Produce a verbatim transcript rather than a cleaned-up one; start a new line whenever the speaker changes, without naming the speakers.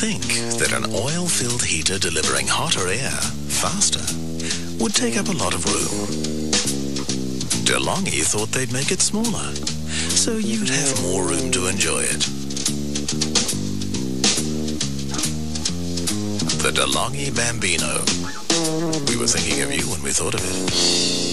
think that an oil-filled heater delivering hotter air faster would take up a lot of room. DeLonghi thought they'd make it smaller, so you'd have more room to enjoy it. The DeLonghi Bambino. We were thinking of you when we thought of it.